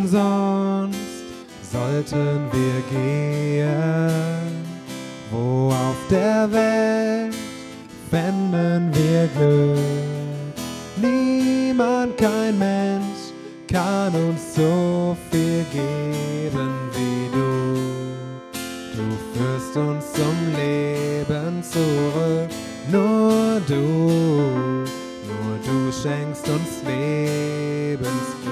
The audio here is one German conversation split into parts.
Wohin sonst sollten wir gehen? Wo auf der Welt fänden wir Glück? Niemand, kein Mensch kann uns so viel geben wie du. Du führst uns zum Leben zurück, nur du schenkst uns Lebensglück.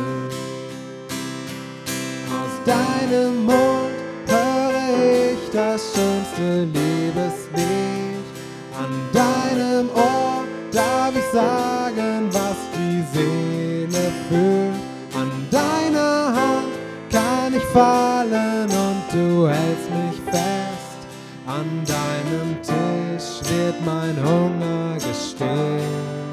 Aus deinem Mund höre ich das schönste Liebeslied. An deinem Ohr darf ich sagen, was die Seele fühlt. An deiner Hand kann ich fallen und du hältst mich fest. An deinem Tisch wird mein Hunger gestillt.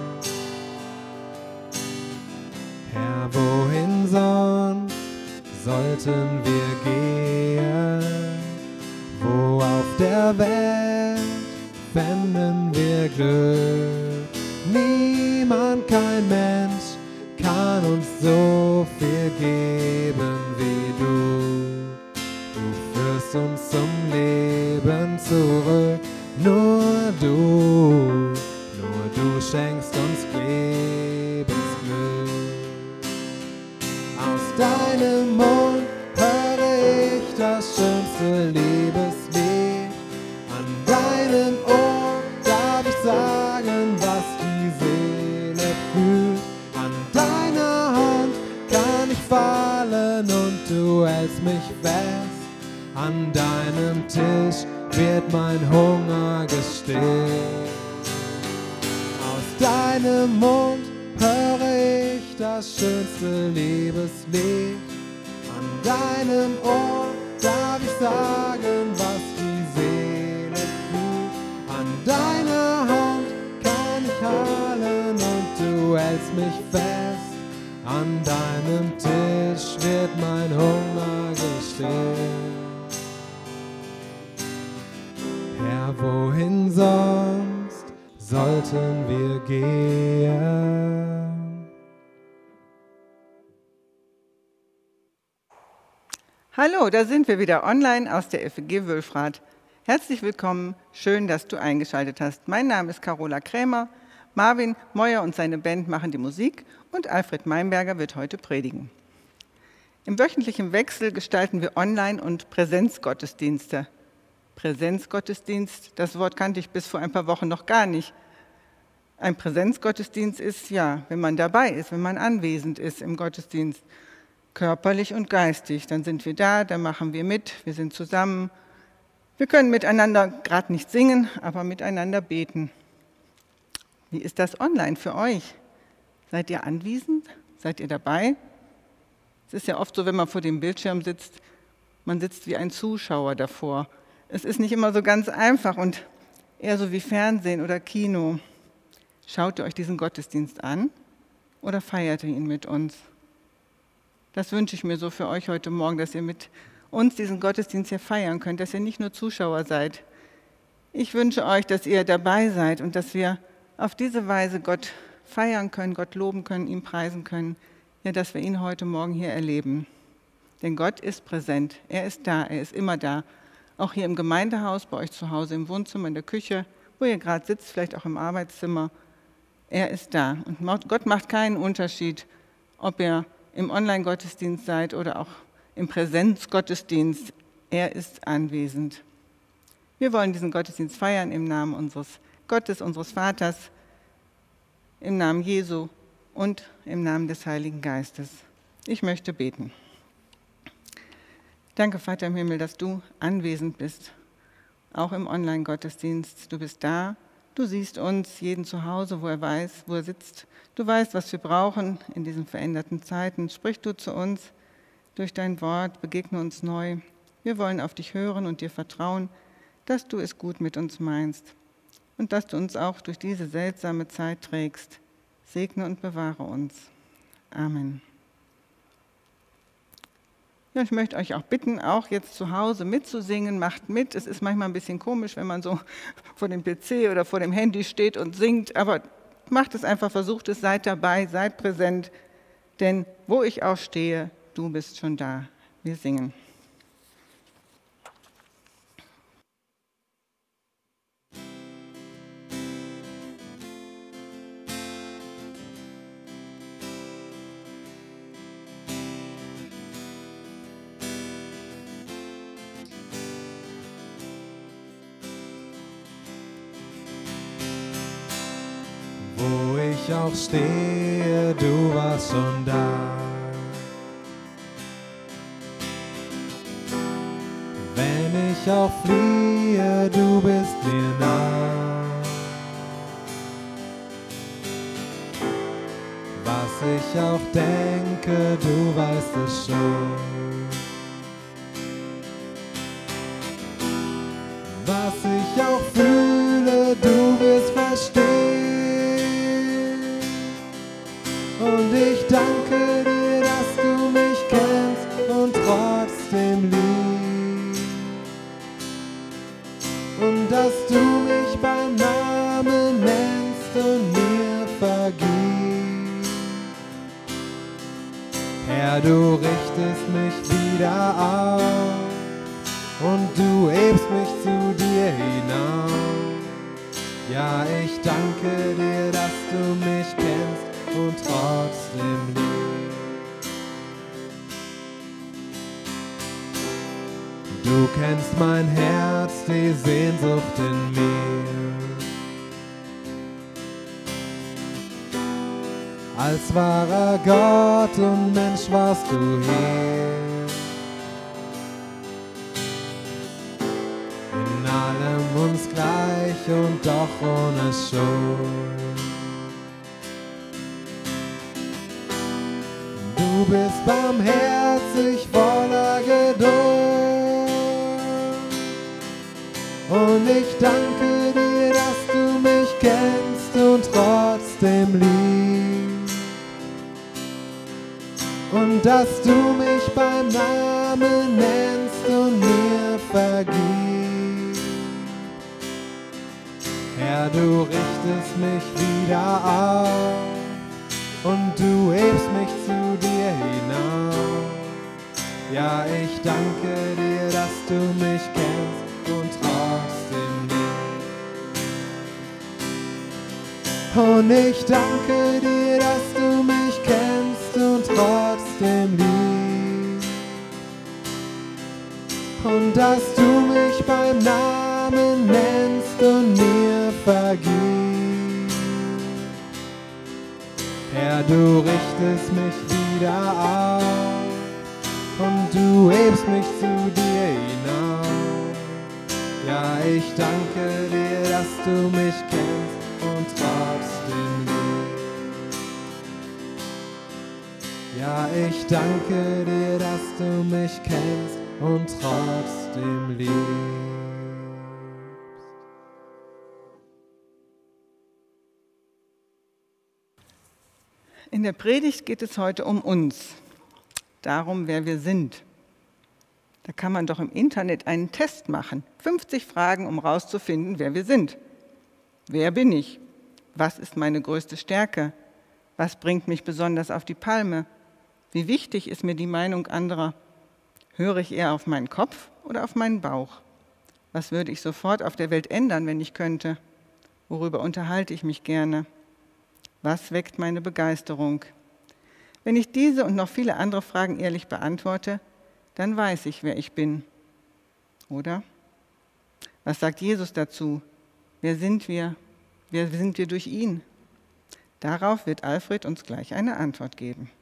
Herr, wohin sonst sollten wir gehen? Wo auf der Welt fänden wir Glück? Niemand, kein Mensch kann uns so viel geben wie du. Du führst uns zum Leben zurück, nur du schenkst uns Lebensglück. Aus deinem Mund höre ich das schönste Liebeslied. An deinem Ohr darf ich sagen, was die Seele fühlt. An deiner Hand kann ich fallen und du hältst mich fest. An deinem Tisch wird mein Hunger gestillt. Aus deinem Mund höre ich das schönste Liebeslied. An deinem Ohr darf ich sagen, was die Seele fühlt. An deiner Hand kann ich halten und du hältst mich fest. An deinem Tisch wird mein Hunger gestillt. Herr, wohin sonst sollten wir gehen? Hallo, da sind wir wieder online aus der FEG Wülfrath. Herzlich willkommen, schön, dass du eingeschaltet hast. Mein Name ist Carola Krämer, Marvin Meuer und seine Band machen die Musik und Alfred Meinberger wird heute predigen. Im wöchentlichen Wechsel gestalten wir Online- und Präsenzgottesdienste. Präsenzgottesdienst, das Wort kannte ich bis vor ein paar Wochen noch gar nicht. Ein Präsenzgottesdienst ist, ja, wenn man dabei ist, wenn man anwesend ist im Gottesdienst, körperlich und geistig. Dann sind wir da, dann machen wir mit, wir sind zusammen. Wir können miteinander gerade nicht singen, aber miteinander beten. Wie ist das online für euch? Seid ihr anwesend? Seid ihr dabei? Es ist ja oft so, wenn man vor dem Bildschirm sitzt, man sitzt wie ein Zuschauer davor. Es ist nicht immer so ganz einfach und eher so wie Fernsehen oder Kino. Schaut ihr euch diesen Gottesdienst an oder feiert ihr ihn mit uns? Das wünsche ich mir so für euch heute Morgen, dass ihr mit uns diesen Gottesdienst hier feiern könnt, dass ihr nicht nur Zuschauer seid. Ich wünsche euch, dass ihr dabei seid und dass wir auf diese Weise Gott feiern können, Gott loben können, ihn preisen können, ja, dass wir ihn heute Morgen hier erleben. Denn Gott ist präsent, er ist da, er ist immer da. Auch hier im Gemeindehaus, bei euch zu Hause, im Wohnzimmer, in der Küche, wo ihr gerade sitzt, vielleicht auch im Arbeitszimmer. Er ist da. Und Gott macht keinen Unterschied, ob ihr im Online-Gottesdienst seid oder auch im Präsenzgottesdienst. Er ist anwesend. Wir wollen diesen Gottesdienst feiern im Namen unseres Gottes, unseres Vaters, im Namen Jesu und im Namen des Heiligen Geistes. Ich möchte beten. Danke, Vater im Himmel, dass du anwesend bist, auch im Online-Gottesdienst. Du bist da, du siehst uns, jeden zu Hause, wo er weiß, wo er sitzt. Du weißt, was wir brauchen in diesen veränderten Zeiten. Sprich du zu uns durch dein Wort, begegne uns neu. Wir wollen auf dich hören und dir vertrauen, dass du es gut mit uns meinst und dass du uns auch durch diese seltsame Zeit trägst. Segne und bewahre uns. Amen. Ja, ich möchte euch auch bitten, auch jetzt zu Hause mitzusingen, macht mit. Es ist manchmal ein bisschen komisch, wenn man so vor dem PC oder vor dem Handy steht und singt, aber macht es einfach, versucht es, seid dabei, seid präsent. Denn wo ich auch stehe, du bist schon da. Wir singen. Wo ich auch stehe, du warst schon da. Wenn ich auch fliehe, du bist mir nah. Was ich auch denke, du weißt es schon. Was ich auch fühle, du wirst verstehen. Und ich danke dir, dass du mich kennst und trotzdem liebst. Und dass du mich beim Namen nennst und mir vergibst. Herr, du richtest mich wieder auf und du hebst mich zu dir hinauf. Ja, ich danke dir, dass du mich kennst und trotzdem liebst. Du kennst mein Herz, die Sehnsucht in mir. Als wahrer Gott und Mensch warst du hier. In allem uns gleich und doch ohne Schuld. Du bist barmherzig, voller Geduld. Und ich danke dir, dass du mich kennst und trotzdem liebst. Und dass du mich beim Namen nennst und mir vergibst. Herr, du richtest mich wieder auf und du hebst mich zu dir hinauf. Ja, ich danke dir, dass du mich kennst und trotzdem liebst. Und ich danke dir, dass du mich kennst und trotzdem liebst. Und dass du mich beim Namen nennst und mir vergibst. Herr, du richtest mich wieder auf und du hebst mich zu dir hinauf. Ja, ich danke dir, dass du mich kennst und trotzdem liebst. Ja, ich danke dir, dass du mich kennst und trotzdem liebst. In der Predigt geht es heute um uns, darum, wer wir sind. Da kann man doch im Internet einen Test machen. 50 Fragen, um herauszufinden, wer wir sind. Wer bin ich? Was ist meine größte Stärke? Was bringt mich besonders auf die Palme? Wie wichtig ist mir die Meinung anderer? Höre ich eher auf meinen Kopf oder auf meinen Bauch? Was würde ich sofort auf der Welt ändern, wenn ich könnte? Worüber unterhalte ich mich gerne? Was weckt meine Begeisterung? Wenn ich diese und noch viele andere Fragen ehrlich beantworte, dann weiß ich, wer ich bin. Oder? Was sagt Jesus dazu? Wer sind wir? Wer sind wir durch ihn? Darauf wird Alfred uns gleich eine Antwort geben.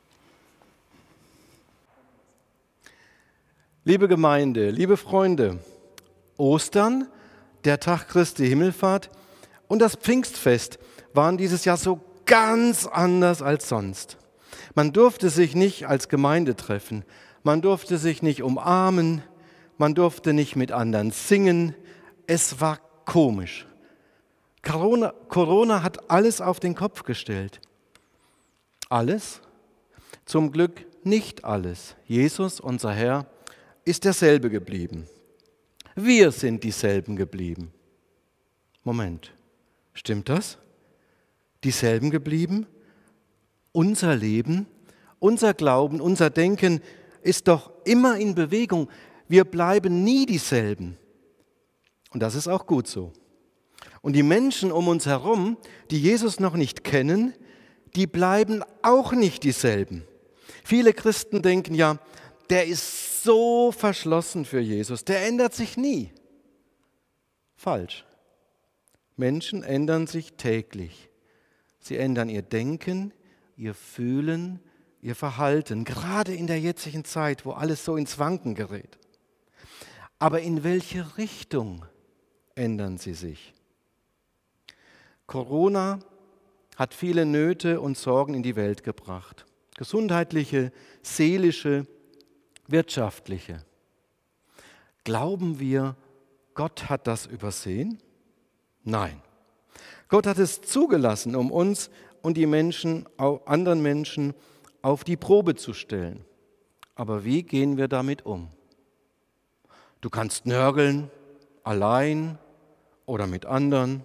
Liebe Gemeinde, liebe Freunde, Ostern, der Tag Christi Himmelfahrt und das Pfingstfest waren dieses Jahr so ganz anders als sonst. Man durfte sich nicht als Gemeinde treffen, man durfte sich nicht umarmen, man durfte nicht mit anderen singen. Es war komisch. Corona hat alles auf den Kopf gestellt. Alles? Zum Glück nicht alles. Jesus, unser Herr, ist derselbe geblieben. Wir sind dieselben geblieben. Moment, stimmt das? Dieselben geblieben? Unser Leben, Unser Glauben, unser Denken ist doch immer in Bewegung. Wir bleiben nie dieselben. Und das ist auch gut so. Und die Menschen um uns herum, die Jesus noch nicht kennen, die bleiben auch nicht dieselben. Viele Christen denken ja, der ist so verschlossen für Jesus, der ändert sich nie. Falsch. Menschen ändern sich täglich. Sie ändern ihr Denken, ihr Fühlen, ihr Verhalten, gerade in der jetzigen Zeit, wo alles so ins Wanken gerät. Aber in welche Richtung ändern sie sich? Corona hat viele Nöte und Sorgen in die Welt gebracht. Gesundheitliche, seelische, wirtschaftliche. Glauben wir, Gott hat das übersehen? Nein. Gott hat es zugelassen, um uns und die Menschen, anderen Menschen auf die Probe zu stellen. Aber wie gehen wir damit um? Du kannst nörgeln, allein oder mit anderen.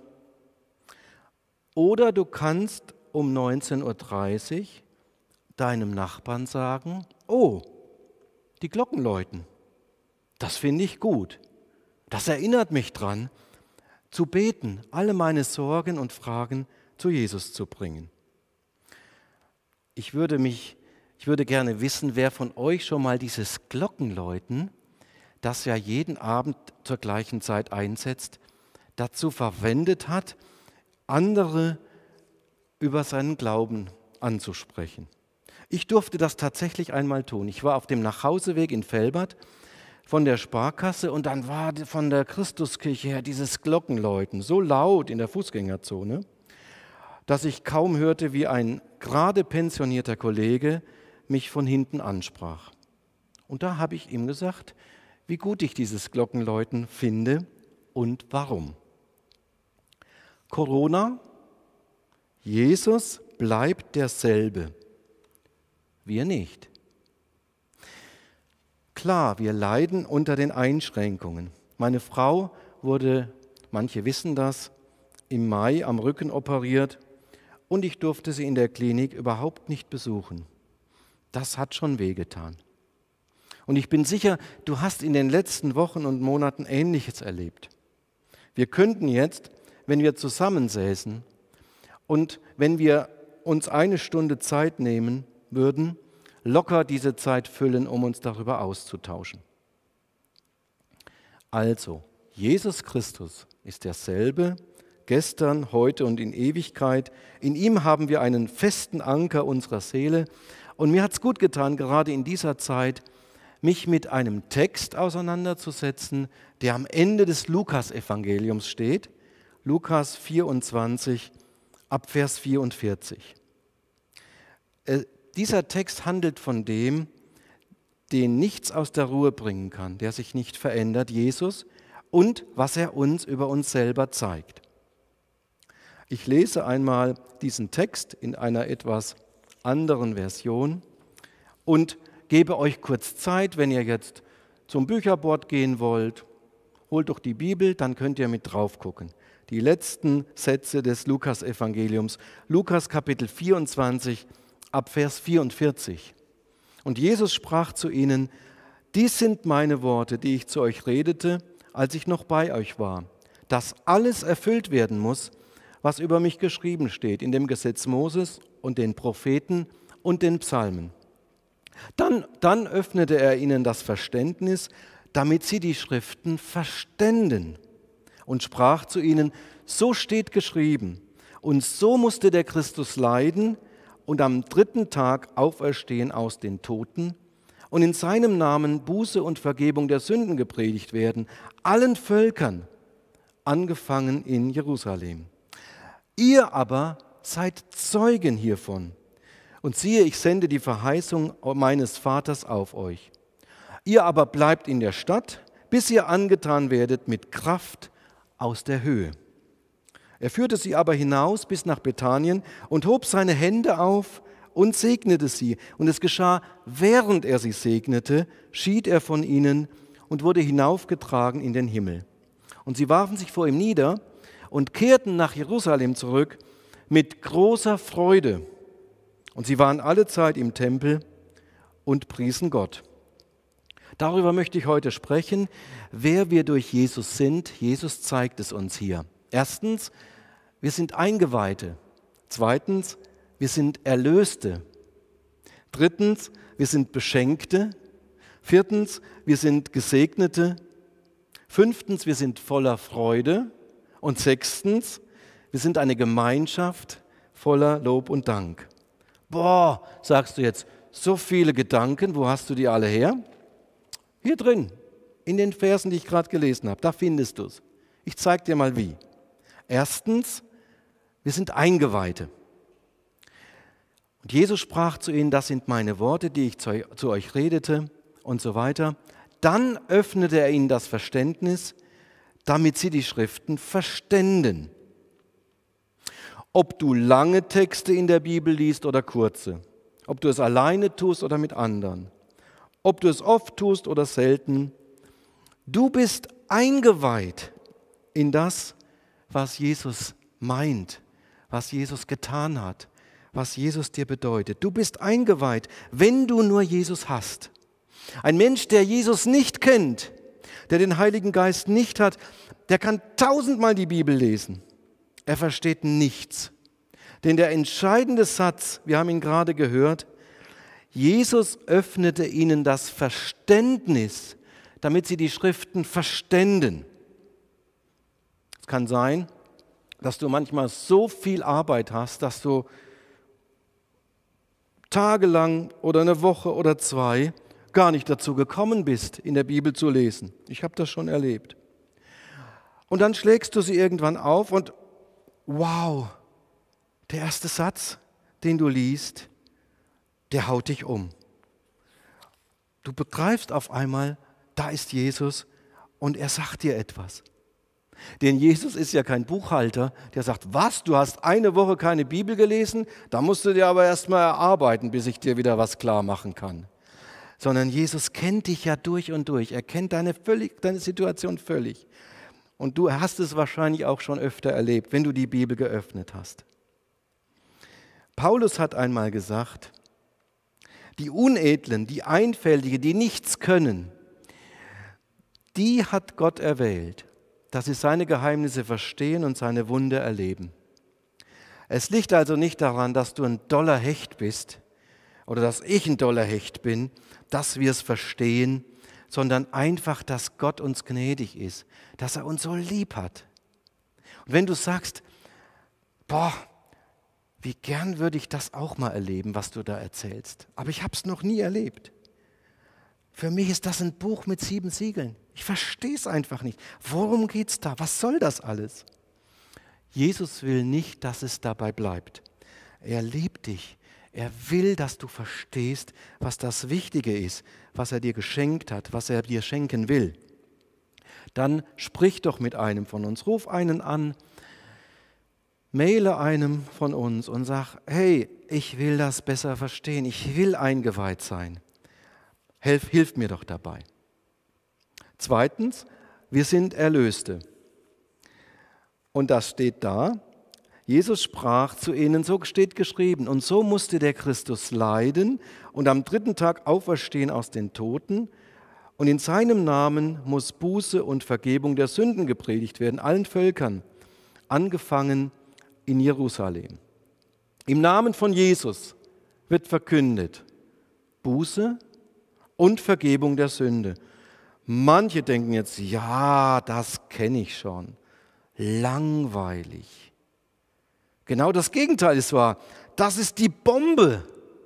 Oder du kannst um 19:30 Uhr deinem Nachbarn sagen, oh, die Glocken läuten. Das finde ich gut. Das erinnert mich dran, zu beten, alle meine Sorgen und Fragen zu Jesus zu bringen. Ich würde gerne wissen, wer von euch schon mal dieses Glockenläuten, das ja jeden Abend zur gleichen Zeit einsetzt, dazu verwendet hat, andere über seinen Glauben anzusprechen. Ich durfte das tatsächlich einmal tun. Ich war auf dem Nachhauseweg in Velbert von der Sparkasse und dann war von der Christuskirche her dieses Glockenläuten so laut in der Fußgängerzone, dass ich kaum hörte, wie ein gerade pensionierter Kollege mich von hinten ansprach. Und da habe ich ihm gesagt, wie gut ich dieses Glockenläuten finde und warum. Corona, Jesus bleibt derselbe, wir nicht. Klar, wir leiden unter den Einschränkungen. Meine Frau wurde, manche wissen das, im Mai am Rücken operiert und ich durfte sie in der Klinik überhaupt nicht besuchen. Das hat schon wehgetan. Und ich bin sicher, du hast in den letzten Wochen und Monaten Ähnliches erlebt. Wir könnten jetzt, wenn wir zusammensäßen und wenn wir uns eine Stunde Zeit nehmen würden, locker diese Zeit füllen, um uns darüber auszutauschen. Also, Jesus Christus ist derselbe, gestern, heute und in Ewigkeit. In ihm haben wir einen festen Anker unserer Seele. Und mir hat es gut getan, gerade in dieser Zeit, mich mit einem Text auseinanderzusetzen, der am Ende des Lukas-Evangeliums steht, Lukas 24, ab Vers 44. Dieser Text handelt von dem, den nichts aus der Ruhe bringen kann, der sich nicht verändert, Jesus, und was er uns über uns selber zeigt. Ich lese einmal diesen Text in einer etwas anderen Version und gebe euch kurz Zeit, wenn ihr jetzt zum Bücherboard gehen wollt, holt doch die Bibel, dann könnt ihr mit drauf gucken. Die letzten Sätze des Lukas-Evangeliums, Lukas Kapitel 24, ab Vers 44. Und Jesus sprach zu ihnen, dies sind meine Worte, die ich zu euch redete, als ich noch bei euch war, dass alles erfüllt werden muss, was über mich geschrieben steht in dem Gesetz Moses und den Propheten und den Psalmen. Dann öffnete er ihnen das Verständnis, damit sie die Schriften verständen und sprach zu ihnen, so steht geschrieben und so musste der Christus leiden und am 3. Tag auferstehen aus den Toten und in seinem Namen Buße und Vergebung der Sünden gepredigt werden, allen Völkern, angefangen in Jerusalem. Ihr aber seid Zeugen hiervon. Und siehe, ich sende die Verheißung meines Vaters auf euch. Ihr aber bleibt in der Stadt, bis ihr angetan werdet mit Kraft aus der Höhe. Er führte sie aber hinaus bis nach Bethanien und hob seine Hände auf und segnete sie. Und es geschah, während er sie segnete, schied er von ihnen und wurde hinaufgetragen in den Himmel. Und sie warfen sich vor ihm nieder und kehrten nach Jerusalem zurück mit großer Freude. Und sie waren alle Zeit im Tempel und priesen Gott. Darüber möchte ich heute sprechen, wer wir durch Jesus sind. Jesus zeigt es uns hier. Erstens, wir sind Eingeweihte. Zweitens, wir sind Erlöste. Drittens, wir sind Beschenkte. Viertens, wir sind Gesegnete. Fünftens, wir sind voller Freude. Und sechstens, wir sind eine Gemeinschaft voller Lob und Dank. Boah, sagst du jetzt, so viele Gedanken, wo hast du die alle her? Hier drin, in den Versen, die ich gerade gelesen habe, da findest du es. Ich zeige dir mal wie. Erstens, wir sind Eingeweihte. Und Jesus sprach zu ihnen, das sind meine Worte, die ich zu euch redete und so weiter. Dann öffnete er ihnen das Verständnis, damit sie die Schriften verständen. Ob du lange Texte in der Bibel liest oder kurze, ob du es alleine tust oder mit anderen, ob du es oft tust oder selten, du bist eingeweiht in das, was Jesus meint, was Jesus getan hat, was Jesus dir bedeutet. Du bist eingeweiht, wenn du nur Jesus hast. Ein Mensch, der Jesus nicht kennt, der den Heiligen Geist nicht hat, der kann 1000-mal die Bibel lesen. Er versteht nichts. Denn der entscheidende Satz, wir haben ihn gerade gehört, Jesus öffnete ihnen das Verständnis, damit sie die Schriften verständen. Es kann sein, dass du manchmal so viel Arbeit hast, dass du tagelang oder eine Woche oder 2 gar nicht dazu gekommen bist, in der Bibel zu lesen. Ich habe das schon erlebt. Und dann schlägst du sie irgendwann auf und wow, der erste Satz, den du liest, der haut dich um. Du begreifst auf einmal, da ist Jesus und er sagt dir etwas. Denn Jesus ist ja kein Buchhalter, der sagt, was, du hast eine Woche keine Bibel gelesen? Da musst du dir aber erst mal erarbeiten, bis ich dir wieder was klar machen kann. Sondern Jesus kennt dich ja durch und durch. Er kennt deine Situation völlig. Und du hast es wahrscheinlich auch schon öfter erlebt, wenn du die Bibel geöffnet hast. Paulus hat einmal gesagt, die Unedlen, die Einfältigen, die nichts können, die hat Gott erwählt, dass sie seine Geheimnisse verstehen und seine Wunder erleben. Es liegt also nicht daran, dass du ein doller Hecht bist oder dass ich ein doller Hecht bin, dass wir es verstehen, sondern einfach, dass Gott uns gnädig ist, dass er uns so lieb hat. Und wenn du sagst, boah, wie gern würde ich das auch mal erleben, was du da erzählst, aber ich habe es noch nie erlebt. Für mich ist das ein Buch mit 7 Siegeln. Ich verstehe es einfach nicht. Worum geht es da? Was soll das alles? Jesus will nicht, dass es dabei bleibt. Er liebt dich. Er will, dass du verstehst, was das Wichtige ist, was er dir geschenkt hat, was er dir schenken will. Dann sprich doch mit einem von uns, ruf einen an, maile einem von uns und sag, hey, ich will das besser verstehen, ich will eingeweiht sein. Hilf mir doch dabei. Zweitens, wir sind Erlöste. Und das steht da. Jesus sprach zu ihnen, so steht geschrieben, und so musste der Christus leiden und am 3. Tag auferstehen aus den Toten. Und in seinem Namen muss Buße und Vergebung der Sünden gepredigt werden, allen Völkern, angefangen in Jerusalem. Im Namen von Jesus wird verkündet Buße und Vergebung der Sünde. Manche denken jetzt, ja, das kenne ich schon. Langweilig. Genau das Gegenteil ist wahr. Das ist die Bombe.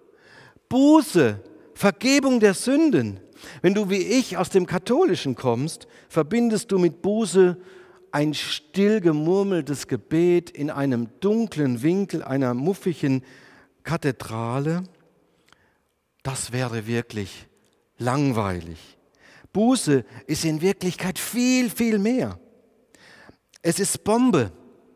Buße, Vergebung der Sünden. Wenn du wie ich aus dem Katholischen kommst, verbindest du mit Buße ein still gemurmeltes Gebet in einem dunklen Winkel einer muffigen Kathedrale. Das wäre wirklich langweilig. Buße ist in Wirklichkeit viel, viel mehr. Es ist Bombe.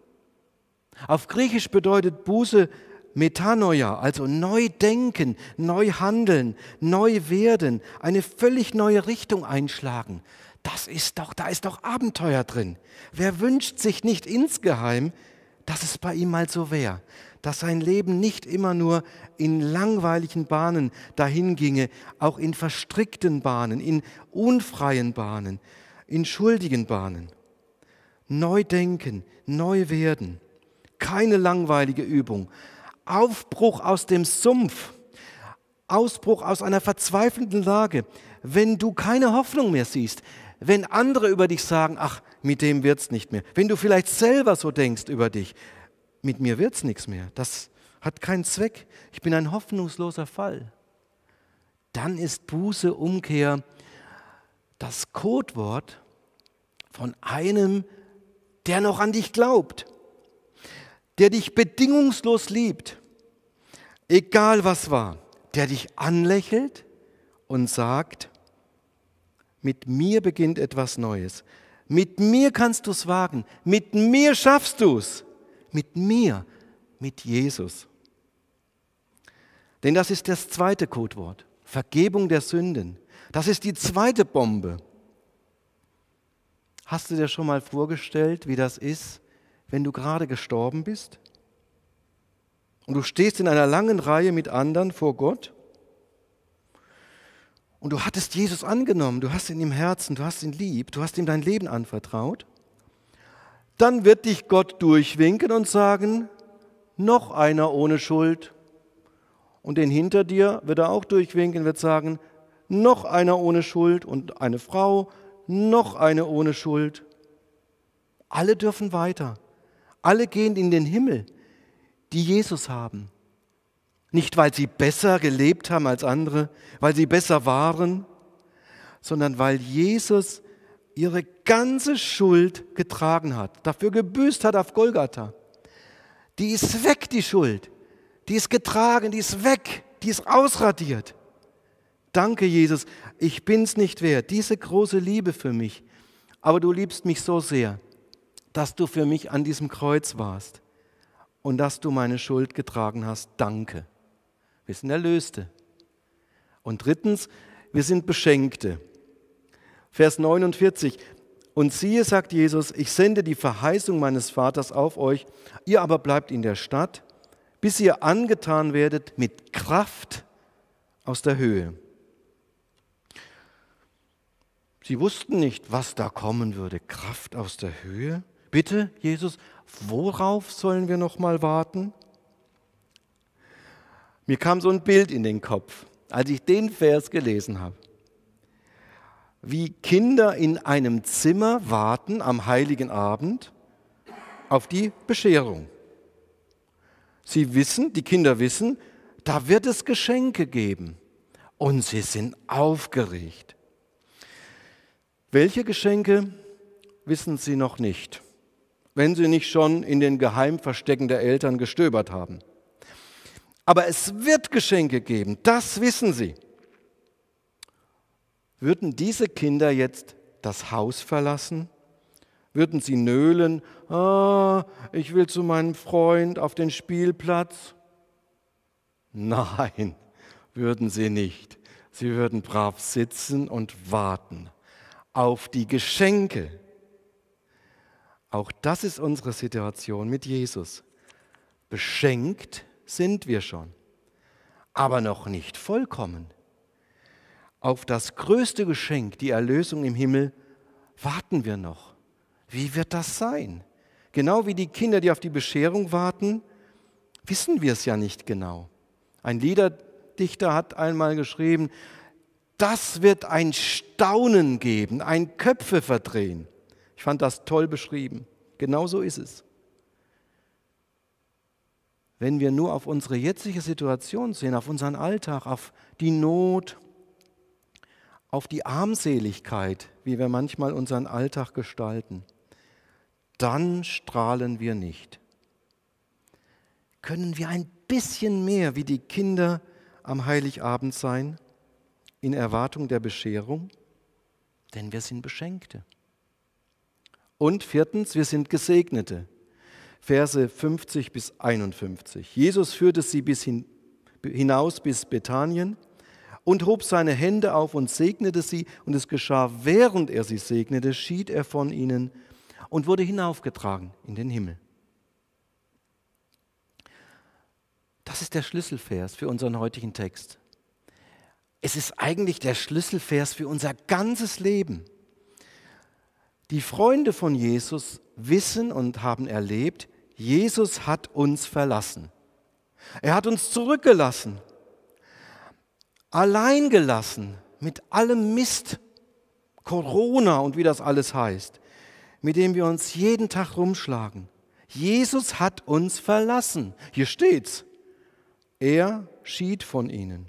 Auf Griechisch bedeutet Buße Metanoia, also neu denken, neu handeln, neu werden, eine völlig neue Richtung einschlagen. Da ist doch Abenteuer drin. Wer wünscht sich nicht insgeheim, dass es bei ihm mal so wäre, dass sein Leben nicht immer nur in langweiligen Bahnen dahin ginge, auch in verstrickten Bahnen, in unfreien Bahnen, in schuldigen Bahnen. Neu denken, neu werden, keine langweilige Übung. Aufbruch aus dem Sumpf, Ausbruch aus einer verzweifelnden Lage, wenn du keine Hoffnung mehr siehst, wenn andere über dich sagen, ach, mit dem wird's nicht mehr, wenn du vielleicht selber so denkst über dich, mit mir wird's nichts mehr, das hat keinen Zweck, ich bin ein hoffnungsloser Fall. Dann ist Buße, Umkehr das Codewort von einem, der noch an dich glaubt, der dich bedingungslos liebt, egal was war, der dich anlächelt und sagt, mit mir beginnt etwas Neues. Mit mir kannst du es wagen. Mit mir schaffst du es. Mit mir, mit Jesus. Denn das ist das zweite Codewort. Vergebung der Sünden. Das ist die zweite Bombe. Hast du dir schon mal vorgestellt, wie das ist, wenn du gerade gestorben bist? Und du stehst in einer langen Reihe mit anderen vor Gott? Und du hattest Jesus angenommen, du hast ihn im Herzen, du hast ihn lieb, du hast ihm dein Leben anvertraut. Dann wird dich Gott durchwinken und sagen, noch einer ohne Schuld. Und den hinter dir wird er auch durchwinken, wird sagen, noch einer ohne Schuld und eine Frau, noch eine ohne Schuld. Alle dürfen weiter. Alle gehen in den Himmel, die Jesus haben. Nicht, weil sie besser gelebt haben als andere, weil sie besser waren, sondern weil Jesus ihre ganze Schuld getragen hat, dafür gebüßt hat auf Golgatha. Die ist weg, die Schuld. Die ist getragen, die ist weg, die ist ausradiert. Danke, Jesus, ich bin's nicht wert, diese große Liebe für mich. Aber du liebst mich so sehr, dass du für mich an diesem Kreuz warst und dass du meine Schuld getragen hast. Danke. Wir sind Erlöste. Und drittens, wir sind Beschenkte. Vers 49. Und siehe, sagt Jesus, ich sende die Verheißung meines Vaters auf euch, ihr aber bleibt in der Stadt, bis ihr angetan werdet mit Kraft aus der Höhe. Sie wussten nicht, was da kommen würde. Kraft aus der Höhe? Bitte, Jesus, worauf sollen wir noch mal warten? Mir kam so ein Bild in den Kopf, als ich den Vers gelesen habe. Wie Kinder in einem Zimmer warten am Heiligen Abend auf die Bescherung. Sie wissen, die Kinder wissen, da wird es Geschenke geben. Und sie sind aufgeregt. Welche Geschenke, wissen sie noch nicht, wenn sie nicht schon in den Geheimverstecken der Eltern gestöbert haben. Aber es wird Geschenke geben, das wissen sie. Würden diese Kinder jetzt das Haus verlassen? Würden sie nölen? Ich will zu meinem Freund auf den Spielplatz? Nein, würden sie nicht. Sie würden brav sitzen und warten auf die Geschenke. Auch das ist unsere Situation mit Jesus. Beschenkt sind wir schon, aber noch nicht vollkommen. Auf das größte Geschenk, die Erlösung im Himmel, warten wir noch. Wie wird das sein? Genau wie die Kinder, die auf die Bescherung warten, wissen wir es ja nicht genau. Ein Liederdichter hat einmal geschrieben, das wird ein Staunen geben, ein Köpfe verdrehen. Ich fand das toll beschrieben. Genau so ist es. Wenn wir nur auf unsere jetzige Situation sehen, auf unseren Alltag, auf die Not, auf die Armseligkeit, wie wir manchmal unseren Alltag gestalten, dann strahlen wir nicht. Können wir ein bisschen mehr wie die Kinder am Heiligabend sein, in Erwartung der Bescherung? Denn wir sind Beschenkte. Und viertens, wir sind Gesegnete. Verse 50 bis 51. Jesus führte sie hinaus bis Bethanien und hob seine Hände auf und segnete sie. Und es geschah, während er sie segnete, schied er von ihnen und wurde hinaufgetragen in den Himmel. Das ist der Schlüsselvers für unseren heutigen Text. Es ist eigentlich der Schlüsselvers für unser ganzes Leben. Die Freunde von Jesus wissen und haben erlebt, Jesus hat uns verlassen. Er hat uns zurückgelassen, allein gelassen mit allem Mist, Corona und wie das alles heißt, mit dem wir uns jeden Tag rumschlagen. Jesus hat uns verlassen. Hier steht's. Er schied von ihnen.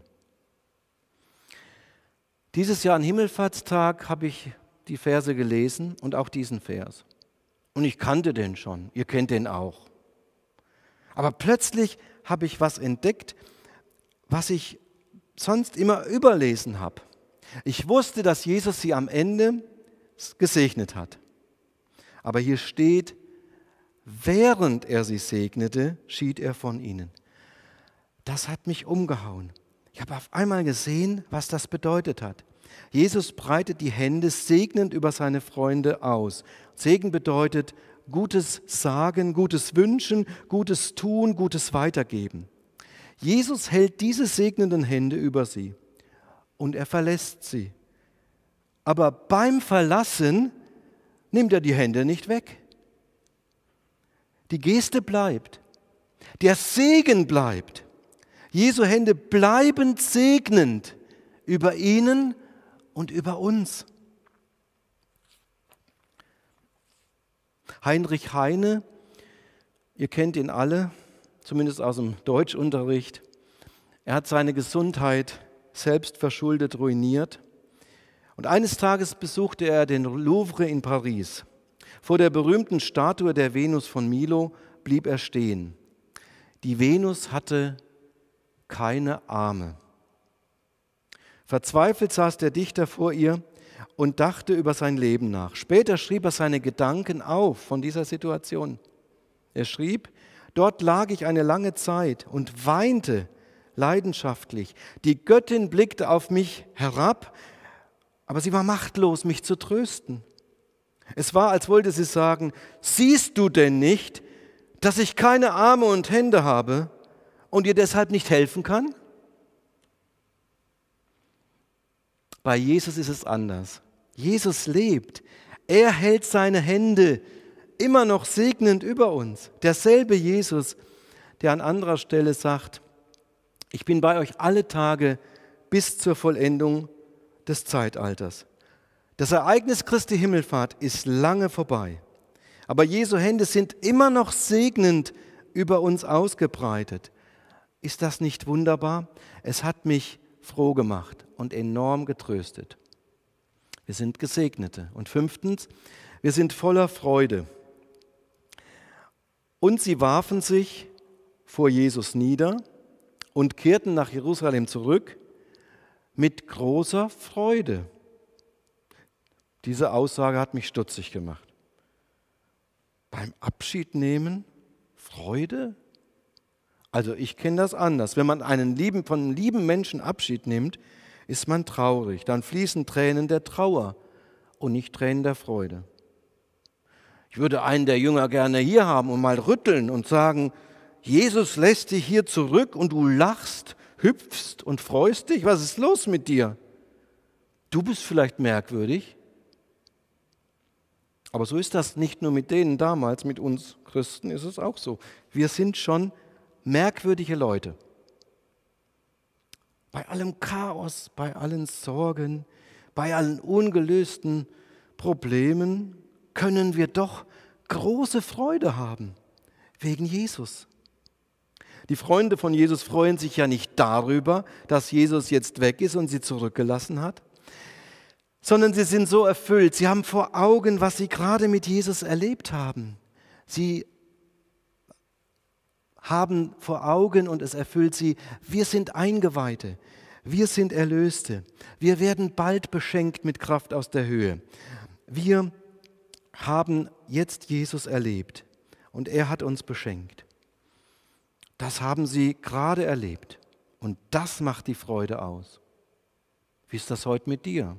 Dieses Jahr an Himmelfahrtstag habe ich die Verse gelesen und auch diesen Vers. Und ich kannte den schon, ihr kennt den auch. Aber plötzlich habe ich was entdeckt, was ich sonst immer überlesen habe. Ich wusste, dass Jesus sie am Ende gesegnet hat. Aber hier steht, während er sie segnete, schied er von ihnen. Das hat mich umgehauen. Ich habe auf einmal gesehen, was das bedeutet hat. Jesus breitet die Hände segnend über seine Freunde aus. Segen bedeutet Gutes sagen, Gutes wünschen, Gutes tun, Gutes weitergeben. Jesus hält diese segnenden Hände über sie und er verlässt sie. Aber beim Verlassen nimmt er die Hände nicht weg. Die Geste bleibt. Der Segen bleibt. Jesu Hände bleiben segnend über ihnen und über uns. Heinrich Heine, ihr kennt ihn alle, zumindest aus dem Deutschunterricht. Er hat seine Gesundheit selbst verschuldet ruiniert. Und eines Tages besuchte er den Louvre in Paris. Vor der berühmten Statue der Venus von Milo blieb er stehen. Die Venus hatte keine Arme. Verzweifelt saß der Dichter vor ihr und dachte über sein Leben nach. Später schrieb er seine Gedanken auf von dieser Situation. Er schrieb, dort lag ich eine lange Zeit und weinte leidenschaftlich. Die Göttin blickte auf mich herab, aber sie war machtlos, mich zu trösten. Es war, als wollte sie sagen, siehst du denn nicht, dass ich keine Arme und Hände habe und dir deshalb nicht helfen kann? Bei Jesus ist es anders. Jesus lebt. Er hält seine Hände immer noch segnend über uns. Derselbe Jesus, der an anderer Stelle sagt, ich bin bei euch alle Tage bis zur Vollendung des Zeitalters. Das Ereignis Christi Himmelfahrt ist lange vorbei. Aber Jesu Hände sind immer noch segnend über uns ausgebreitet. Ist das nicht wunderbar? Es hat mich froh gemacht und enorm getröstet. Wir sind Gesegnete. Und 5, wir sind voller Freude. Und sie warfen sich vor Jesus nieder und kehrten nach Jerusalem zurück mit großer Freude. Diese Aussage hat mich stutzig gemacht. Beim Abschiednehmen Freude? Also ich kenne das anders. Wenn man von einem lieben Menschen Abschied nimmt, ist man traurig. Dann fließen Tränen der Trauer und nicht Tränen der Freude. Ich würde einen der Jünger gerne hier haben und mal rütteln und sagen, Jesus lässt dich hier zurück und du lachst, hüpfst und freust dich. Was ist los mit dir? Du bist vielleicht merkwürdig. Aber so ist das nicht nur mit denen damals, mit uns Christen ist es auch so. Wir sind schon merkwürdige Leute. Bei allem Chaos, bei allen Sorgen, bei allen ungelösten Problemen können wir doch große Freude haben wegen Jesus. Die Freunde von Jesus freuen sich ja nicht darüber, dass Jesus jetzt weg ist und sie zurückgelassen hat, sondern sie sind so erfüllt, sie haben vor Augen, was sie gerade mit Jesus erlebt haben. Sie haben vor Augen und es erfüllt sie, wir sind Eingeweihte, wir sind Erlöste, wir werden bald beschenkt mit Kraft aus der Höhe. Wir haben jetzt Jesus erlebt und er hat uns beschenkt. Das haben sie gerade erlebt und das macht die Freude aus. Wie ist das heute mit dir?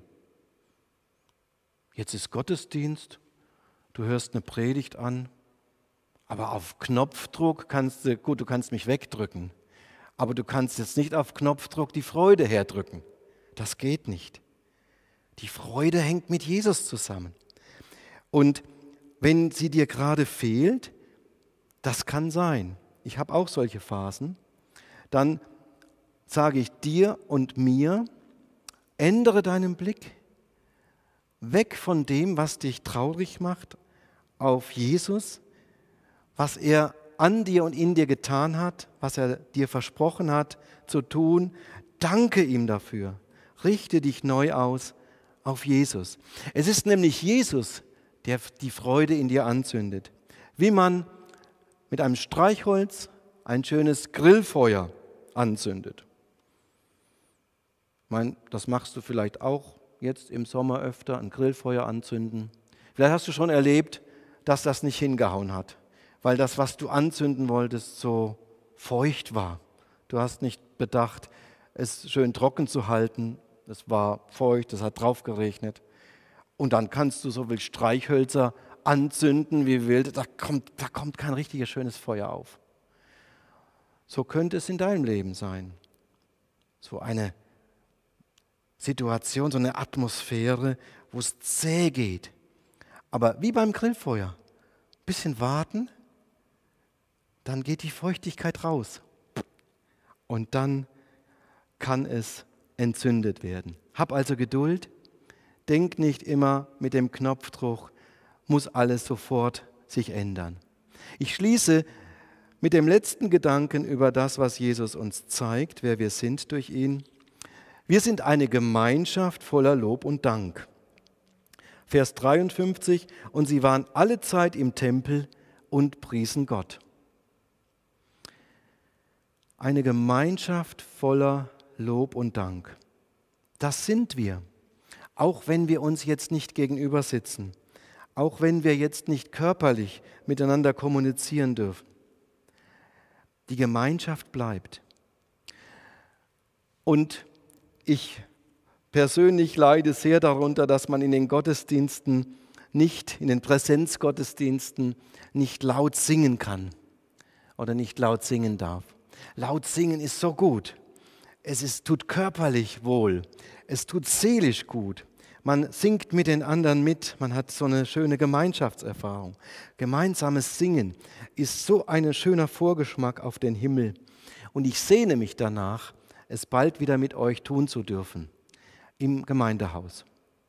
Jetzt ist Gottesdienst, du hörst eine Predigt an, aber auf Knopfdruck du kannst mich wegdrücken. Aber du kannst jetzt nicht auf Knopfdruck die Freude herdrücken. Das geht nicht. Die Freude hängt mit Jesus zusammen. Und wenn sie dir gerade fehlt, das kann sein. Ich habe auch solche Phasen. Dann sage ich dir und mir, ändere deinen Blick weg von dem, was dich traurig macht, auf Jesus, was er an dir und in dir getan hat, was er dir versprochen hat zu tun. Danke ihm dafür. Richte dich neu aus auf Jesus. Es ist nämlich Jesus, der die Freude in dir anzündet. Wie man mit einem Streichholz ein schönes Grillfeuer anzündet. Ich meine, das machst du vielleicht auch jetzt im Sommer öfter, ein Grillfeuer anzünden. Vielleicht hast du schon erlebt, dass das nicht hingehauen hat, weil das, was du anzünden wolltest, so feucht war. Du hast nicht bedacht, es schön trocken zu halten. Es war feucht, es hat drauf geregnet. Und dann kannst du so viel Streichhölzer anzünden wie wild. Da kommt kein richtiges schönes Feuer auf. So könnte es in deinem Leben sein. So eine Situation, so eine Atmosphäre, wo es zäh geht. Aber wie beim Grillfeuer, ein bisschen warten, dann geht die Feuchtigkeit raus. Und dann kann es entzündet werden. Hab also Geduld, denk nicht immer mit dem Knopfdruck, muss alles sofort sich ändern. Ich schließe mit dem letzten Gedanken über das, was Jesus uns zeigt, wer wir sind durch ihn. Wir sind eine Gemeinschaft voller Lob und Dank. Vers 53, und sie waren alle Zeit im Tempel und priesen Gott. Eine Gemeinschaft voller Lob und Dank. Das sind wir, auch wenn wir uns jetzt nicht gegenüber sitzen, auch wenn wir jetzt nicht körperlich miteinander kommunizieren dürfen. Die Gemeinschaft bleibt. Und ich persönlich leide sehr darunter, dass man in den Gottesdiensten nicht, in den Präsenzgottesdiensten nicht laut singen kann oder nicht laut singen darf. Laut singen ist so gut. Tut körperlich wohl. Es tut seelisch gut. Man singt mit den anderen mit. Man hat so eine schöne Gemeinschaftserfahrung. Gemeinsames Singen ist so ein schöner Vorgeschmack auf den Himmel. Und ich sehne mich danach, es bald wieder mit euch tun zu dürfen. Im Gemeindehaus.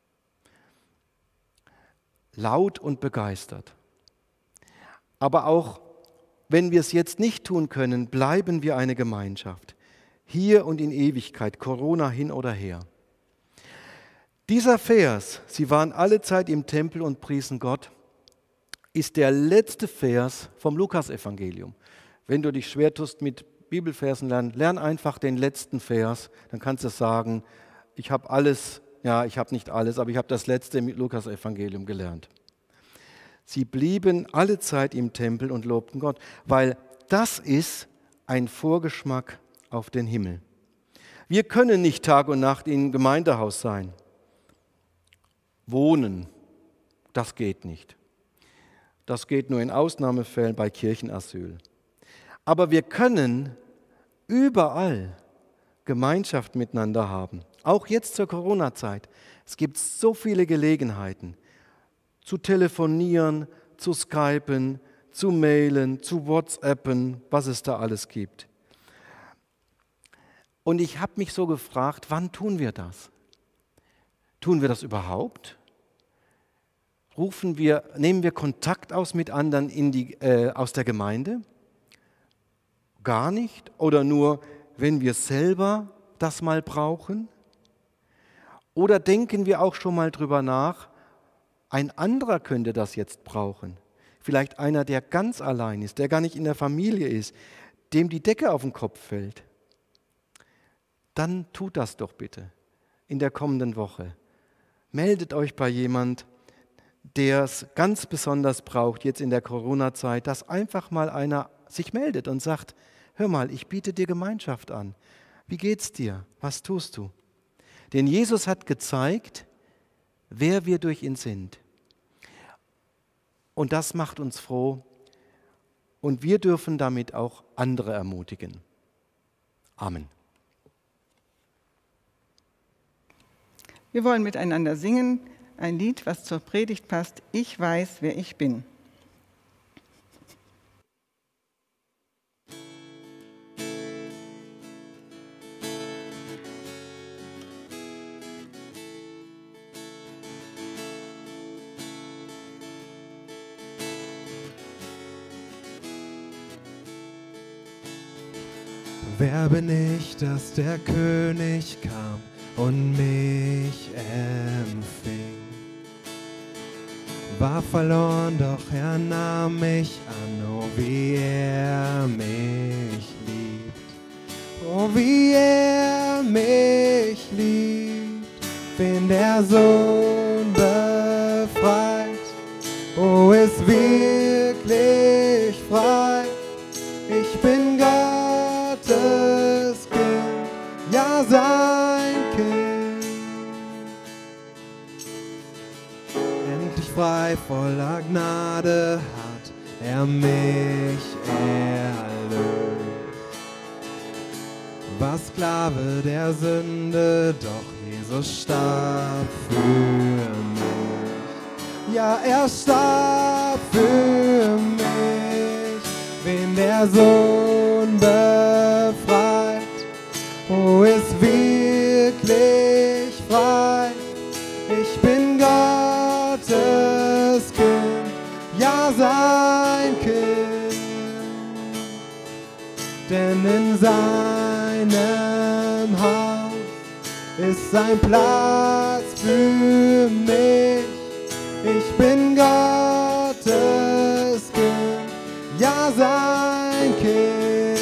Laut und begeistert. Aber auch wenn wir es jetzt nicht tun können, bleiben wir eine Gemeinschaft. Hier und in Ewigkeit, Corona hin oder her. Dieser Vers, sie waren alle Zeit im Tempel und priesen Gott, ist der letzte Vers vom Lukasevangelium. Wenn du dich schwer tust mit Bibelversen lernen, lern einfach den letzten Vers, dann kannst du sagen, ich habe alles, ja, ich habe nicht alles, aber ich habe das letzte im Lukasevangelium gelernt. Sie blieben alle Zeit im Tempel und lobten Gott, weil das ist ein Vorgeschmack auf den Himmel. Wir können nicht Tag und Nacht im Gemeindehaus sein. Wohnen, das geht nicht. Das geht nur in Ausnahmefällen bei Kirchenasyl. Aber wir können überall Gemeinschaft miteinander haben, auch jetzt zur Corona-Zeit. Es gibt so viele Gelegenheiten, zu telefonieren, zu skypen, zu mailen, zu WhatsAppen, was es da alles gibt. Und ich habe mich so gefragt, wann tun wir das? Tun wir das überhaupt? Nehmen wir Kontakt aus mit anderen aus der Gemeinde? Gar nicht? Oder nur, wenn wir selber das mal brauchen? Oder denken wir auch schon mal drüber nach, ein anderer könnte das jetzt brauchen? Vielleicht einer, der ganz allein ist, der gar nicht in der Familie ist, dem die Decke auf den Kopf fällt. Dann tut das doch bitte in der kommenden Woche. Meldet euch bei jemand, der es ganz besonders braucht, jetzt in der Corona-Zeit, dass einfach mal einer sich meldet und sagt, hör mal, ich biete dir Gemeinschaft an. Wie geht's dir? Was tust du? Denn Jesus hat gezeigt, wer wir durch ihn sind. Und das macht uns froh. Und wir dürfen damit auch andere ermutigen. Amen. Wir wollen miteinander singen, ein Lied, was zur Predigt passt. Ich weiß, wer ich bin. Wer bin ich, dass der König kam und mich empfing? War verloren, doch er nahm mich an. Oh, wie er mich liebt. Oh, wie er mich liebt. Wen der Sohn befreit. Oh, ist wirklich frei. Ich bin Gottes Kind, ja sein Kind. Endlich frei, voller Gnade hat er mich erlöst. War Sklave der Sünde, doch Jesus starb für mich. Ja, er starb für mich. Wen der Sohn befreit, oh, ist wirklich frei. Ich bin Gottes Kind, ja sein Kind. Denn in seinem Haus ist ein Platz für mich. Ich bin Gottes Kind, ja sein Kind.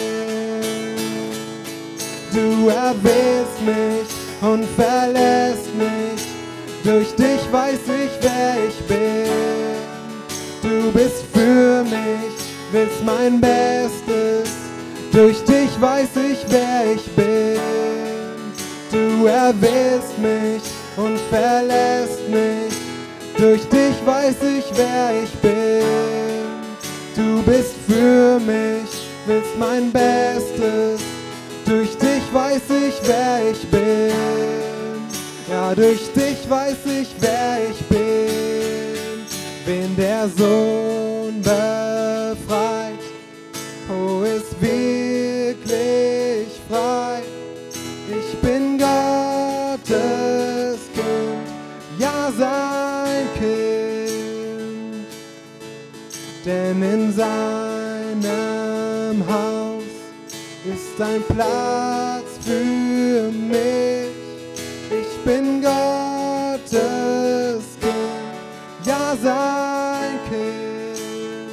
Du erwählst mich und verlässt mich, durch dich weiß ich, wer ich bin. Du bist für mich, willst mein Bestes, durch dich weiß ich, wer ich bin. Du erwählst mich und verlässt mich, durch dich weiß ich, wer ich bin. Du bist für mich, willst mein Bestes, durch dich weiß ich, wer ich bin. Ja, durch dich weiß ich, wer ich bin. Wen der Sohn befreit, oh, ist wirklich frei. Ich bin Gottes Kind, ja sein Kind. Denn in seinem Haus ist ein Platz für mich. Ich bin Gottes Kind, ja sein Kind.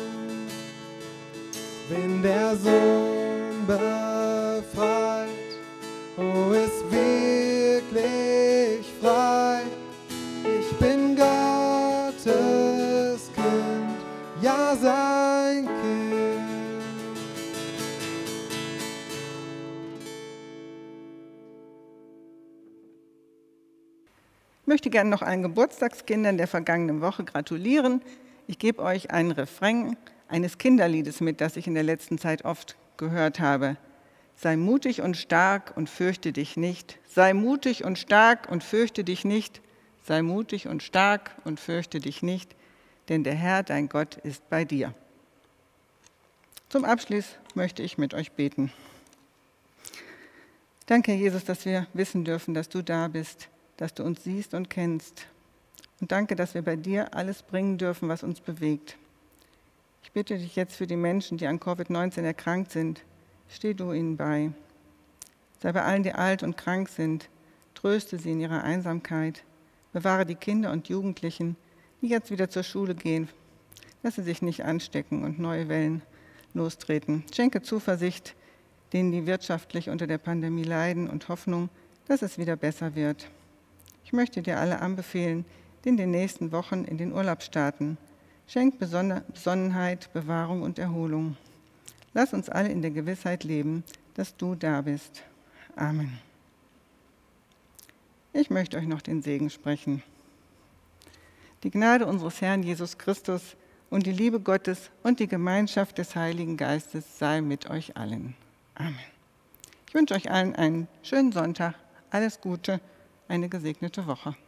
Wenn der Sohn befreit, oh, ist wirklich frei. Ich bin Gottes Kind, ja sein Kind. Ich möchte gerne noch allen Geburtstagskindern der vergangenen Woche gratulieren. Ich gebe euch einen Refrain eines Kinderliedes mit, das ich in der letzten Zeit oft gehört habe. Sei mutig und stark und fürchte dich nicht. Sei mutig und stark und fürchte dich nicht. Sei mutig und stark und fürchte dich nicht, denn der Herr, dein Gott, ist bei dir. Zum Abschluss möchte ich mit euch beten. Danke, Jesus, dass wir wissen dürfen, dass du da bist, dass du uns siehst und kennst. Und danke, dass wir bei dir alles bringen dürfen, was uns bewegt. Ich bitte dich jetzt für die Menschen, die an Covid-19 erkrankt sind. Steh du ihnen bei. Sei bei allen, die alt und krank sind. Tröste sie in ihrer Einsamkeit. Bewahre die Kinder und Jugendlichen, die jetzt wieder zur Schule gehen, dass sie sich nicht anstecken und neue Wellen lostreten. Schenke Zuversicht denen, die wirtschaftlich unter der Pandemie leiden, und Hoffnung, dass es wieder besser wird. Ich möchte dir alle anbefehlen, die in den nächsten Wochen in den Urlaub starten. Schenk Besonnenheit, Bewahrung und Erholung. Lass uns alle in der Gewissheit leben, dass du da bist. Amen. Ich möchte euch noch den Segen sprechen. Die Gnade unseres Herrn Jesus Christus und die Liebe Gottes und die Gemeinschaft des Heiligen Geistes sei mit euch allen. Amen. Ich wünsche euch allen einen schönen Sonntag, alles Gute, eine gesegnete Woche.